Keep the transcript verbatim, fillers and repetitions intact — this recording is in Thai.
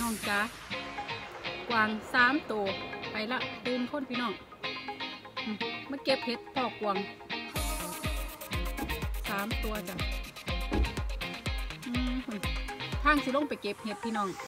น้องจ้ากวางสามตัวไปละตื่นคนพี่น้องมาเก็บเห็ดพ่อกวางสามตัวจ้ะทางสิลงไปเก็บเห็ดพี่น้อง